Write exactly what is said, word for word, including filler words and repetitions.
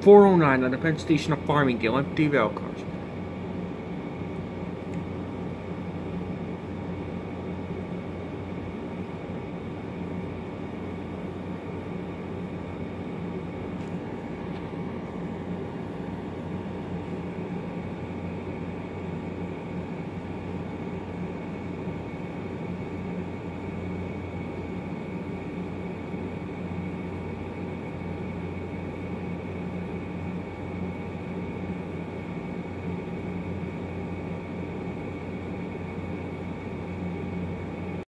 four oh nine on the Penn Station of Farmingdale, empty rail cars.